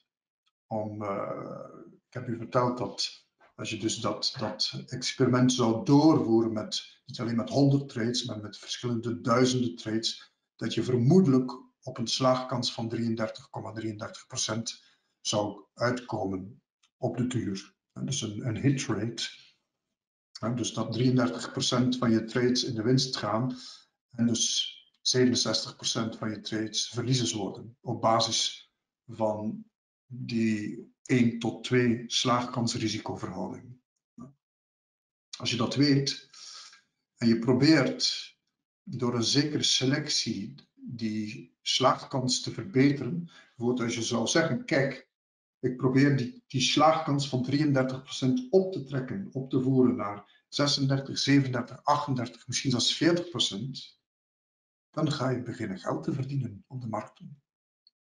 ik heb u verteld dat als je dus dat experiment zou doorvoeren met niet alleen met 100 trades, maar met verschillende duizenden trades, dat je vermoedelijk op een slaagkans van 33,33% zou uitkomen op de duur. Dus een hit rate. Dus dat 33% van je trades in de winst gaan en dus 67% van je trades verliezers worden op basis van die 1 tot 2 slaagkansrisicoverhouding. Als je dat weet en je probeert door een zekere selectie die slaagkans te verbeteren, bijvoorbeeld als je zou zeggen, kijk, ik probeer die slaagkans van 33% op te trekken, op te voeren naar 36, 37, 38, misschien zelfs 40%, dan ga je beginnen geld te verdienen op de markten.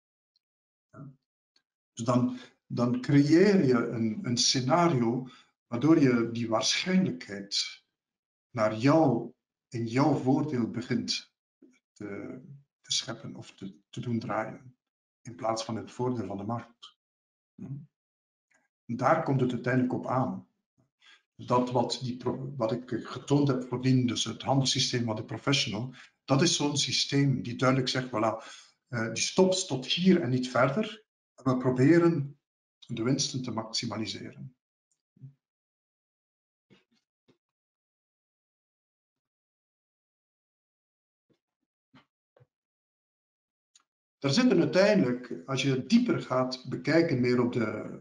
Ja. Dus dan creëer je een scenario waardoor je die waarschijnlijkheid naar in jouw voordeel begint te scheppen of te doen draaien, in plaats van het voordeel van de markt. Daar komt het uiteindelijk op aan. Dat wat ik getoond heb voordien, dus het handelssysteem van de professional, dat is zo'n systeem die duidelijk zegt, voilà, die stopt tot hier en niet verder. En we proberen de winsten te maximaliseren. Er zitten uiteindelijk, als je dieper gaat bekijken, meer op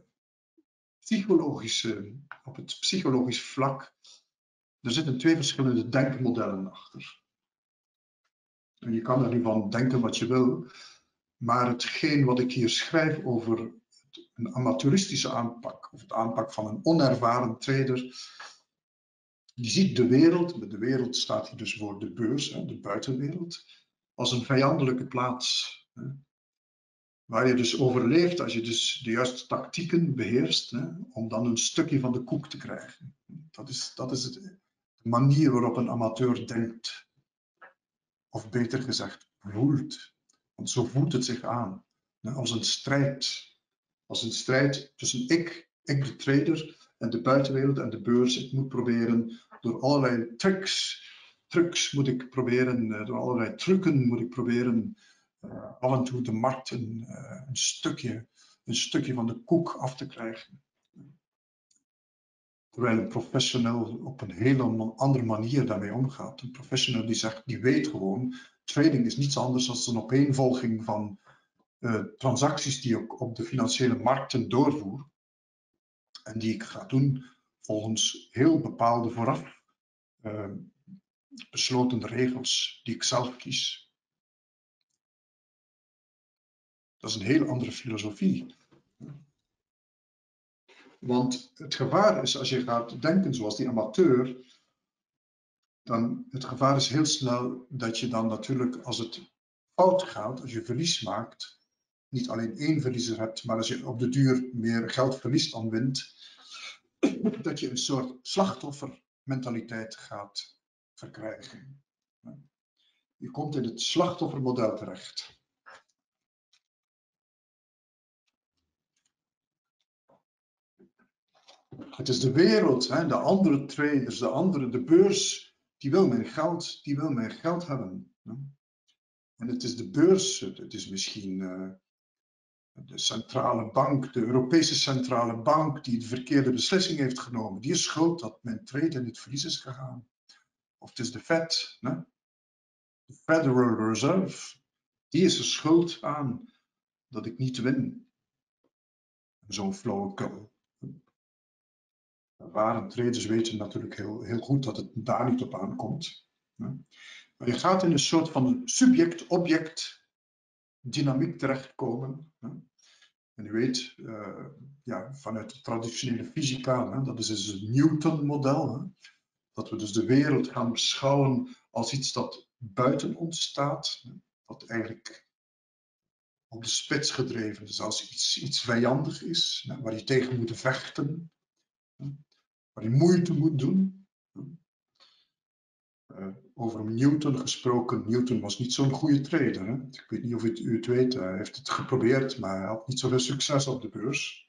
het psychologisch vlak, er zitten 2 verschillende denkmodellen achter. En je kan er nu van denken wat je wil, maar hetgeen wat ik hier schrijf over een amateuristische aanpak, of het aanpak van een onervaren trader, die ziet de wereld staat hier dus voor de beurs, de buitenwereld, als een vijandelijke plaats. Waar je dus overleeft als je dus de juiste tactieken beheerst, om dan een stukje van de koek te krijgen. Dat is de manier waarop een amateur denkt. Of beter gezegd, voelt. Want zo voelt het zich aan. Als een strijd. Als een strijd tussen ik de trader, en de buitenwereld en de beurs. Ik moet proberen door allerlei trucs moet ik proberen, door allerlei trucken moet ik proberen af en toe de markt een stukje van de koek af te krijgen. Terwijl een professional op een hele andere manier daarmee omgaat. Een professional die weet gewoon, trading is niets anders dan een opeenvolging van transacties die ik op de financiële markten doorvoer. En die ik ga doen volgens heel bepaalde vooraf besloten regels die ik zelf kies. Dat is een heel andere filosofie. Want het gevaar is, als je gaat denken zoals die amateur, dan het gevaar is heel snel dat je dan natuurlijk, als het fout gaat, als je verlies maakt, niet alleen 1 verliezer hebt, maar als je op de duur meer geld verliest dan wint, dat je een soort slachtoffermentaliteit gaat verkrijgen. Je komt in het slachtoffermodel terecht. Het is de wereld, de andere traders, de beurs, die wil mijn geld hebben. En het is de beurs, het is misschien de centrale bank, de Europese centrale bank, die de verkeerde beslissing heeft genomen. Die is schuld dat mijn trade in het verlies is gegaan. Of het is de Fed, de Federal Reserve, die is er schuld aan dat ik niet win. Zo'n flauwekul. Ware traders weten natuurlijk heel goed dat het daar niet op aankomt. Maar je gaat in een soort van subject-object dynamiek terechtkomen. En u weet, vanuit de traditionele fysica, dat is dus het Newton-model, dat we dus de wereld gaan beschouwen als iets dat buiten ons staat, dat eigenlijk op de spits gedreven is, als iets vijandig is, waar je tegen moet vechten, waar je moeite moet doen. Over Newton gesproken, Newton was niet zo'n goede trader. Ik weet niet of u het weet, hij heeft het geprobeerd, maar hij had niet zoveel succes op de beurs.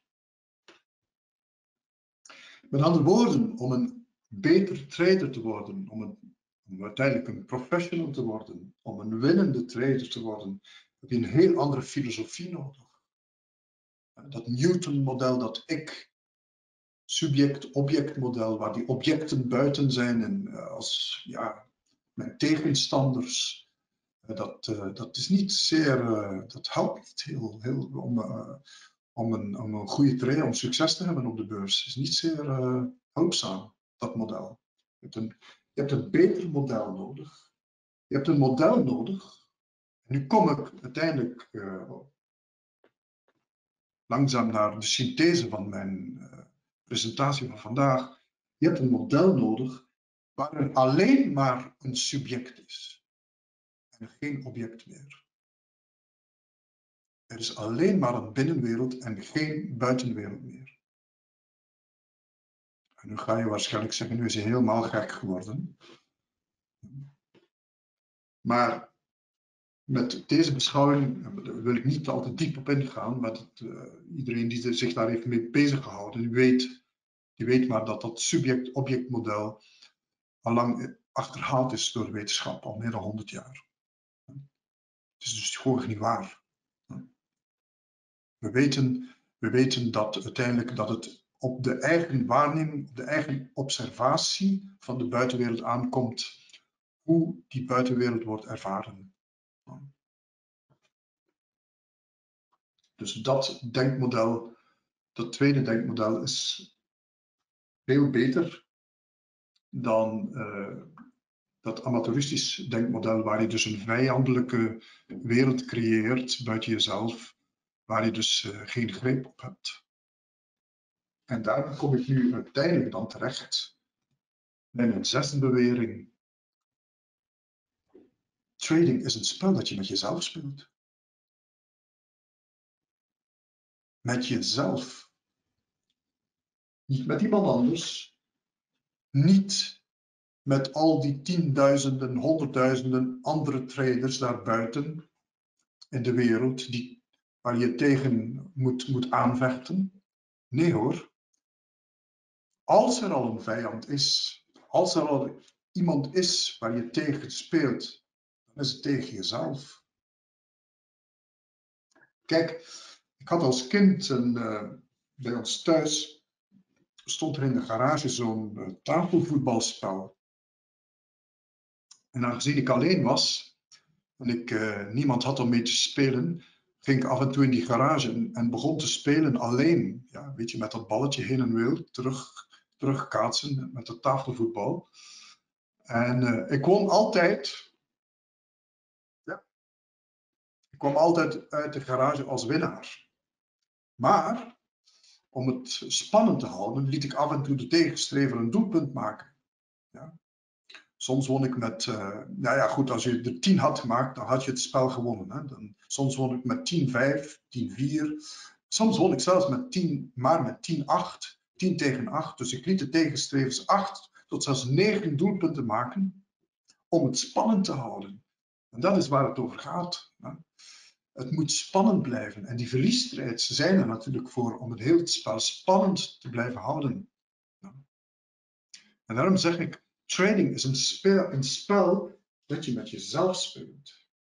Met andere woorden, om een beter trader te worden, om uiteindelijk een professional te worden, om een winnende trader te worden, heb je een heel andere filosofie nodig. Dat Newton-model, dat subject-object-model, waar die objecten buiten zijn en als mijn tegenstanders, dat is niet zeer, dat helpt niet heel om een goede trader, om succes te hebben op de beurs, is niet zeer hulpzaam, dat model. Je hebt een beter model nodig. Je hebt een model nodig. En nu kom ik uiteindelijk langzaam naar de synthese van mijn presentatie van vandaag. Je hebt een model nodig waar er alleen maar een subject is en geen object meer. Er is alleen maar een binnenwereld en geen buitenwereld meer. En nu ga je waarschijnlijk zeggen, nu is hij helemaal gek geworden. Maar met deze beschouwing wil ik niet al te diep op ingaan, maar iedereen die zich daar heeft mee bezig gehouden, die weet maar dat dat subject-object model al lang achterhaald is door de wetenschap, al meer dan 100 jaar. Het is dus gewoon niet waar. We weten dat uiteindelijk dat het op de eigen waarneming, op de eigen observatie van de buitenwereld aankomt, hoe die buitenwereld wordt ervaren. Dus dat denkmodel, dat tweede denkmodel, is veel beter dan dat amateuristisch denkmodel, waar je dus een vijandelijke wereld creëert buiten jezelf, waar je dus geen greep op hebt. En daar kom ik nu uiteindelijk dan terecht bij mijn zesde bewering. Trading is een spel dat je met jezelf speelt. Met jezelf. Niet met iemand anders. Niet met al die tienduizenden, honderdduizenden andere traders daarbuiten in de wereld waar je tegen moet aanvechten. Nee hoor. Als er al een vijand is, als er al iemand is waar je tegen speelt, dan is het tegen jezelf. Kijk, ik had als kind bij ons thuis stond er in de garage zo'n tafelvoetbalspel. En aangezien ik alleen was en ik niemand had om mee te spelen, ging ik af en toe in die garage en begon te spelen alleen. Ja, weet je, met dat balletje heen en weer terugkaatsen met het tafelvoetbal. En ik won altijd. Ja, ik kwam altijd uit de garage als winnaar. Maar om het spannend te houden, liet ik af en toe de tegenstrever een doelpunt maken. Ja. Soms won ik met, nou ja goed, als je er 10 had gemaakt, dan had je het spel gewonnen. Hè. Soms won ik met 10-5, 10-4. Soms won ik zelfs met 10-8, 10 tegen 8. Dus ik liet de tegenstrevers 8 tot zelfs 9 doelpunten maken om het spannend te houden. En dat is waar het over gaat. Hè. Het moet spannend blijven. En die verliesstrijd zijn er natuurlijk voor om het hele spel spannend te blijven houden. En daarom zeg ik, trading is een spel dat je met jezelf speelt.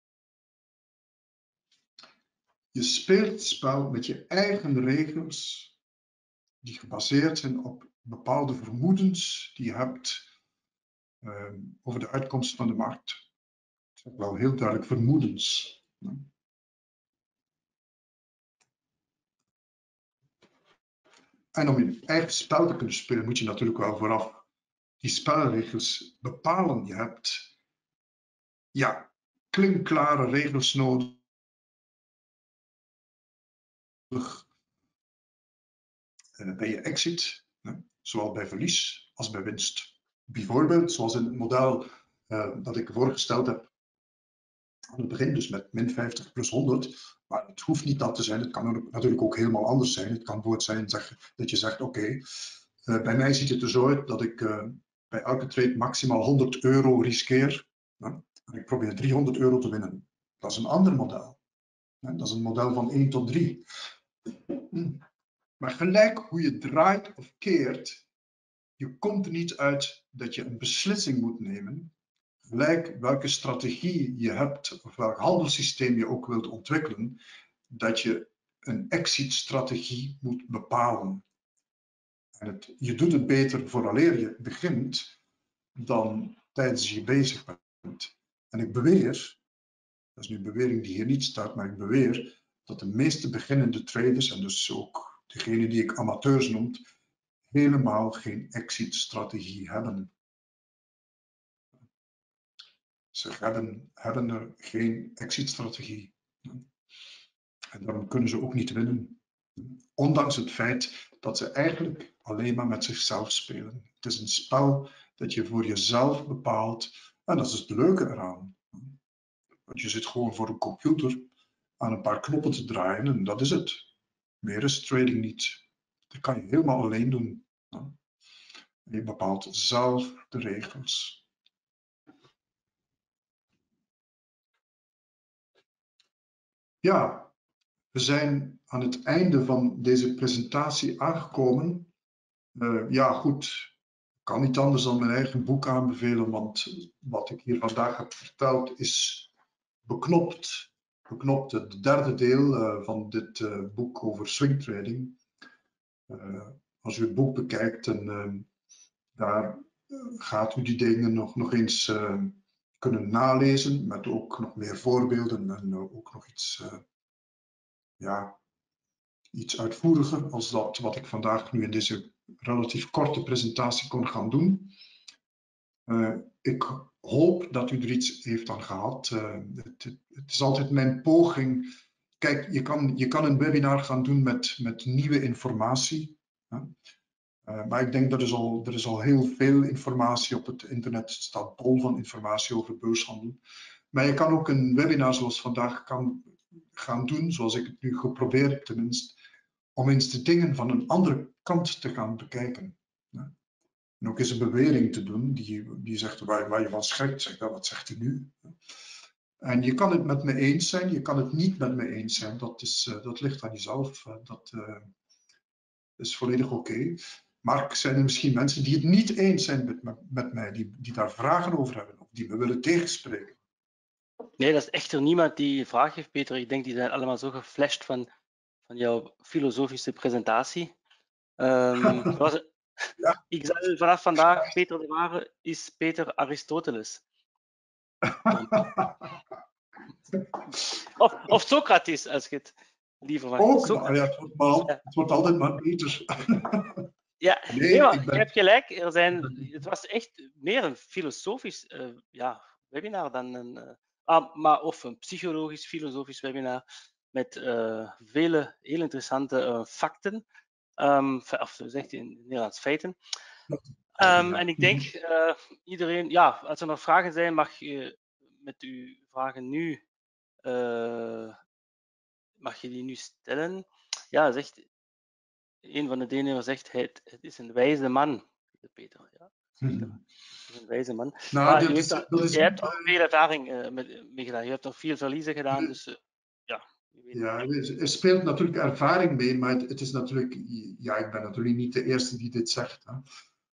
Je speelt het spel met je eigen regels, die gebaseerd zijn op bepaalde vermoedens die je hebt over de uitkomst van de markt. Ik zeg wel heel duidelijk vermoedens. En om je eigen spel te kunnen spelen, moet je natuurlijk wel vooraf die spelregels bepalen. Je hebt klinkklare regels nodig. Bij je exit, zowel bij verlies als bij winst. Bijvoorbeeld, zoals in het model dat ik voorgesteld heb aan het begin, dus met min 50 plus 100. Maar het hoeft niet dat te zijn, het kan natuurlijk ook helemaal anders zijn. Het kan bijvoorbeeld zijn dat je zegt, oké, bij mij ziet het er zo uit dat ik bij elke trade maximaal 100 euro riskeer. En ik probeer 300 euro te winnen. Dat is een ander model. Dat is een model van 1 tot 3. Maar gelijk hoe je draait of keert, je komt er niet uit dat je een beslissing moet nemen. Gelijk welke strategie je hebt of welk handelssysteem je ook wilt ontwikkelen, dat je een exit-strategie moet bepalen. En je doet het beter vooraleer je begint dan tijdens je bezig bent. En ik beweer, dat is nu een bewering die hier niet staat, maar ik beweer dat de meeste beginnende traders, en dus ook degene die ik amateurs noem, helemaal geen exit-strategie hebben. Ze hebben er geen exit-strategie. En daarom kunnen ze ook niet winnen. Ondanks het feit dat ze eigenlijk alleen maar met zichzelf spelen. Het is een spel dat je voor jezelf bepaalt. En dat is het leuke eraan. Want je zit gewoon voor een computer aan een paar knoppen te draaien en dat is het. Meer is trading niet. Dat kan je helemaal alleen doen. Je bepaalt zelf de regels. Ja, we zijn aan het einde van deze presentatie aangekomen. Ja, goed. Ik kan niet anders dan mijn eigen boek aanbevelen, want wat ik hier vandaag heb verteld is beknopt. Beknopt, het derde deel van dit boek over swingtrading. Als u het boek bekijkt, en daar gaat u die dingen nog eens kunnen nalezen, met ook nog meer voorbeelden en ook nog iets, ja, iets uitvoeriger als dat wat ik vandaag nu in deze relatief korte presentatie kon gaan doen. Ik hoop dat u er iets heeft aan gehad. Het is altijd mijn poging. Kijk, je kan een webinar gaan doen met nieuwe informatie. Maar ik denk dat er is al heel veel informatie op het internet. Het staat bol van informatie over beurshandel. Maar je kan ook een webinar zoals vandaag gaan doen, zoals ik het nu geprobeerd heb tenminste, om eens de dingen van een andere kant te gaan bekijken. En ook eens een bewering te doen die zegt waar je van schrikt. Zeg, wat zegt hij nu? En je kan het met me eens zijn, je kan het niet met me eens zijn. Dat ligt aan jezelf. Dat is volledig oké. Maar zijn er misschien mensen die het niet eens zijn met mij, die daar vragen over hebben of die me willen tegenspreken? Nee, dat is echter niemand die een vraag heeft, Peter. Ik denk die zijn allemaal zo geflasht van jouw filosofische presentatie. Ja. Ik zal vanaf vandaag Peter de Ware is Peter Aristoteles. Of Socrates, als je het liever mag. Ook, maar ja, het wordt altijd maar beter. Ja, Nee, maar ik ben... je hebt gelijk. Het was echt meer een filosofisch webinar dan of een psychologisch, filosofisch webinar met vele heel interessante feiten. Of zegt hij in het Nederlands feiten. En ik denk, iedereen, ja, als er nog vragen zijn, mag je met uw vragen nu, mag je die nu stellen. Ja, zegt een van de deelnemers zegt, het is een wijze man, Peter. Ja, zeker. Het is een wijze man. Nou, Je hebt al veel ervaring mee gedaan. Je hebt nog veel verliezen gedaan, dus ja. Ja, er speelt natuurlijk ervaring mee, maar het is natuurlijk, ja, ik ben natuurlijk niet de eerste die dit zegt. Hè.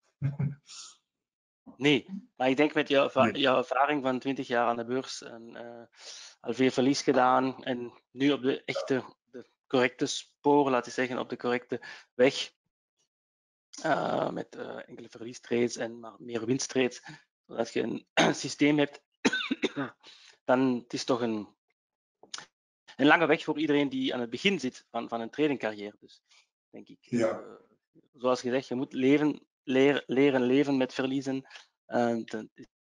Nee, maar ik denk met jouw ervaring van 20 jaar aan de beurs en al veel verlies gedaan en nu op de correcte spoor, laat ik zeggen, op de correcte weg, met enkele verliestrades en maar meer winsttrades, zodat je een systeem hebt, dan het is toch een lange weg voor iedereen die aan het begin zit van een tradingcarrière. Dus denk ik, zoals gezegd, je moet leren leven met verliezen. Het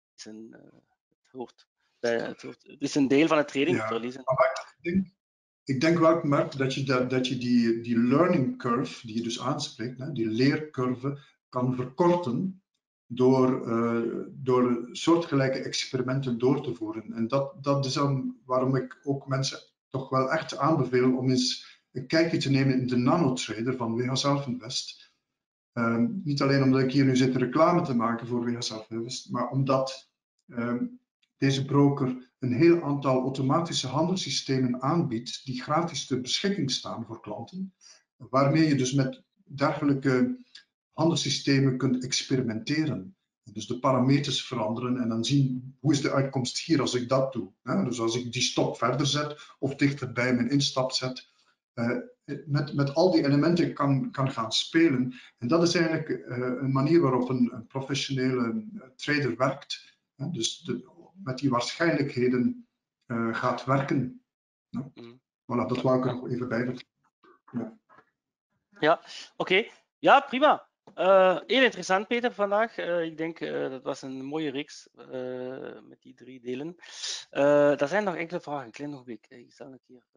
is een deel van het trading, verliezen. Ik denk wel, Mark, dat je die learning curve, die je dus aanspreekt, die leercurve, kan verkorten door soortgelijke experimenten door te voeren. En dat is dan waarom ik ook mensen toch wel echt aanbeveel om eens een kijkje te nemen in de nanotrader van WH Self-Invest. Niet alleen omdat ik hier nu zit reclame te maken voor WH Self-Invest, maar omdat deze broker een heel aantal automatische handelssystemen aanbiedt die gratis ter beschikking staan voor klanten, waarmee je dus met dergelijke handelssystemen kunt experimenteren. Dus de parameters veranderen en dan zien hoe is de uitkomst hier als ik dat doe. Dus als ik die stop verder zet of dichter bij mijn instap zet, met al die elementen kan gaan spelen. En dat is eigenlijk een manier waarop een professionele trader werkt. Dus met die waarschijnlijkheden gaat werken. Voilà, dat wou ik er nog even bij vertellen. Ja, oké. Ja, prima. Heel interessant, Peter, vandaag. Ik denk dat was een mooie reeks met die 3 delen. Er zijn nog enkele vragen. Klein ogenblik. Ik zal een keer.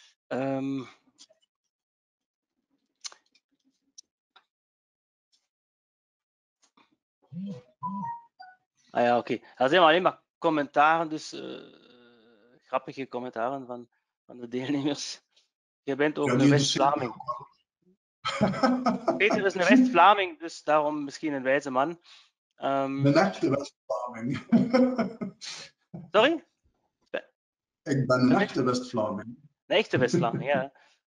Ja, oké. Er zijn alleen maar commentaren, dus grappige commentaren van de deelnemers. Je bent ook een West-Vlaming. Peter is een West-Vlaming, dus daarom misschien een wijze man. Een echte West-Vlaming. Sorry? Ik ben een echte West-Vlaming. Een echte West-Vlaming, ja.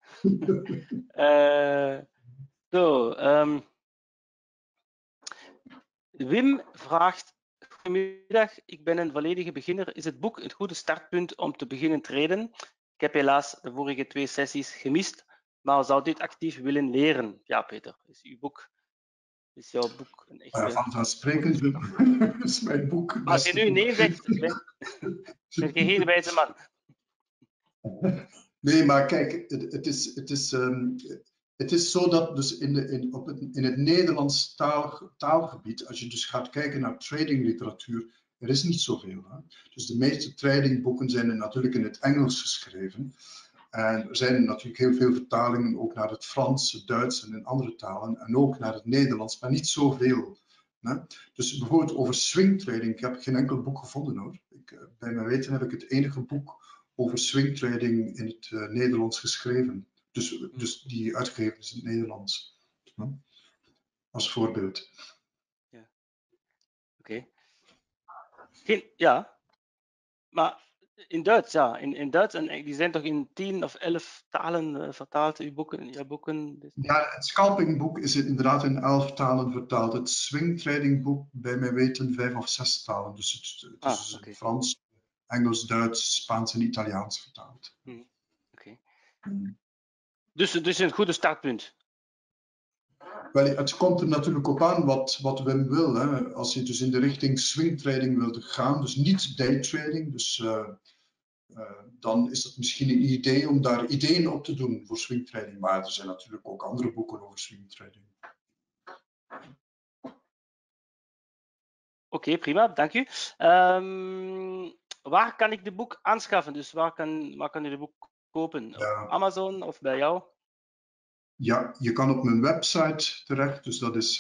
Wim vraagt: goedemiddag, ik ben een volledige beginner. Is het boek een goede startpunt om te beginnen traden? Ik heb helaas de vorige 2 sessies gemist, maar zou dit actief willen leren? Ja, Peter, is jouw boek een echte... Vanzelfsprekend is mijn boek. Als je nu nee zegt, ben je geen wijze man. Nee, maar kijk, het is zo dat dus in het Nederlands taalgebied, als je dus gaat kijken naar tradingliteratuur, er is niet zoveel. Hè? Dus de meeste tradingboeken zijn natuurlijk in het Engels geschreven. En er zijn natuurlijk heel veel vertalingen ook naar het Frans, het Duits en in andere talen. En ook naar het Nederlands, maar niet zoveel. Hè? Dus bijvoorbeeld over swingtrading, ik heb geen enkel boek gevonden hoor. Bij mijn weten heb ik het enige boek over swingtrading in het Nederlands geschreven. Dus die uitgegeven is in het Nederlands. Als voorbeeld. Ja. Oké. Ja, maar in Duits, ja. In Duits, en die zijn toch in 10 of 11 talen vertaald, jouw boeken? Ja, het scalpingboek is inderdaad in 11 talen vertaald. Het swingtradingboek, bij mijn weten, 5 of 6 talen. Dus het is Okay. Frans, Engels, Duits, Spaans en Italiaans vertaald. Okay. Dus een goede startpunt. Wel, het komt er natuurlijk op aan wat Wim wil. Hè. Als je dus in de richting swingtrading wilt gaan, dus niet daytrading, dus dan is het misschien een idee om daar ideeën op te doen voor swingtrading. Maar er zijn natuurlijk ook andere boeken over swingtrading. Oké, prima, dank u. Waar kan ik de boek aanschaffen? Dus waar kan je de boek kopen? Ja. Op Amazon of bij jou? Ja, je kan op mijn website terecht, dus dat is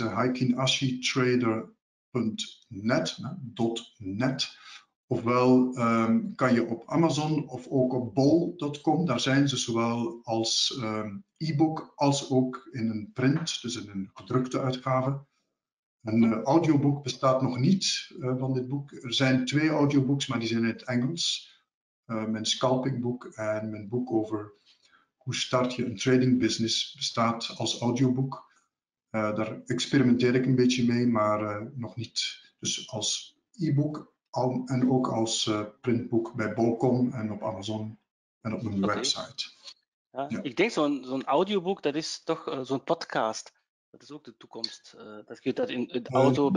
heikinashitrader.net. Ofwel kan je op Amazon of ook op bol.com, daar zijn ze zowel als e-book als ook in een print, dus in een gedrukte uitgave. Een audioboek bestaat nog niet van dit boek. Er zijn 2 audiobooks, maar die zijn in het Engels. Mijn scalpingboek en mijn boek over hoe start je een trading business bestaat als audioboek. Daar experimenteer ik een beetje mee, maar nog niet. Dus als e-book en ook als printboek bij Bol.com en op Amazon en op mijn website. Ja. Ik denk zo'n audioboek, dat is toch zo'n podcast. Dat is ook de toekomst. Dat je dat in het auto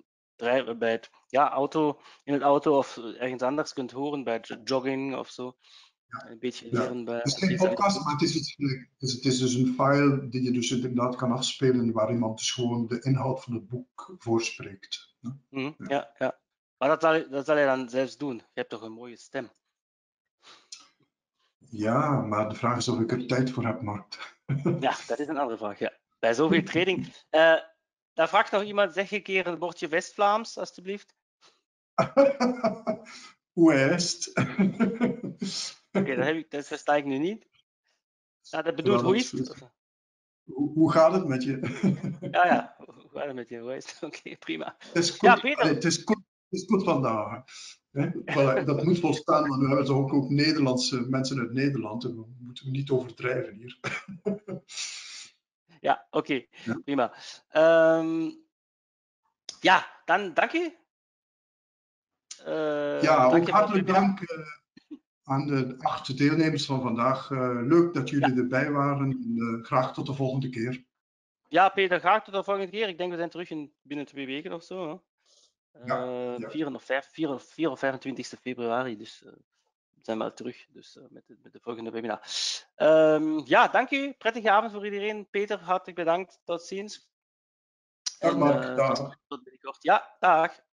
in het auto of ergens anders kunt horen bij het jogging of zo. Ja. Een beetje leren bij. Het is geen podcast, maar het is iets gelijks. Het is dus een file die je dus inderdaad kan afspelen waar iemand dus gewoon de inhoud van het boek voorspreekt. Ja. Maar dat zal je dan zelfs doen. Je hebt toch een mooie stem. Ja, maar de vraag is of ik er tijd voor heb, Mark. Ja, dat is een andere vraag. Ja. Bij zoveel trading. Daar vraagt nog iemand, zeg een keer een woordje West-Vlaams, alstublieft. Hoe is het? Oké, dat versta ik nu niet. Ja, dat bedoelt, hoe is het? Hoe gaat het met je? Ja, hoe gaat het met je? Hoe is het? Oké, prima. Het is goed, Ja, Peter. het is goed vandaag. Voilà, dat moet volstaan, want we hebben toch ook Nederlandse mensen uit Nederland. En we moeten niet overdrijven hier. Ja, oké, prima. Ja, dan dank je. Ook hartelijk dank aan de 8 deelnemers van vandaag. Leuk dat jullie erbij waren. En, graag tot de volgende keer. Ja, Peter, graag tot de volgende keer. Ik denk we zijn terug binnen 2 weken of zo. 4 of 25 februari, dus zijn we al terug dus, met de volgende webinar. Ja, dank u. Prettige avond voor iedereen. Peter, hartelijk bedankt. Tot ziens. Dag Mark. Dag. Tot binnenkort. Ja, dag.